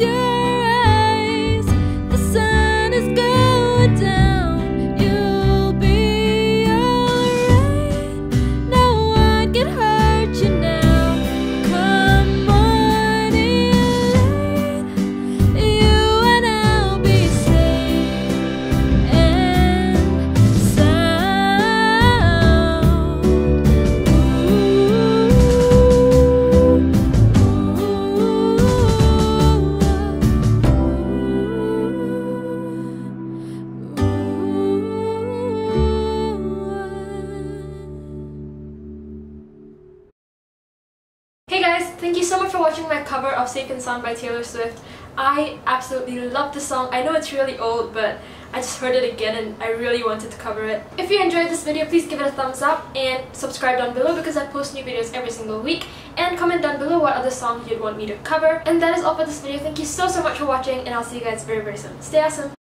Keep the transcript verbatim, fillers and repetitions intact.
your eyes. The sun is going down. You'll be alright. No one can hurt you now. Come morning light, you and I'll be safe and sound. Hey guys, thank you so much for watching my cover of Safe and Sound by Taylor Swift. I absolutely love the song. I know it's really old, but I just heard it again and I really wanted to cover it. If you enjoyed this video, please give it a thumbs up and subscribe down below because I post new videos every single week, and comment down below what other songs you'd want me to cover. And that is all for this video. Thank you so so much for watching, and I'll see you guys very very soon. Stay awesome!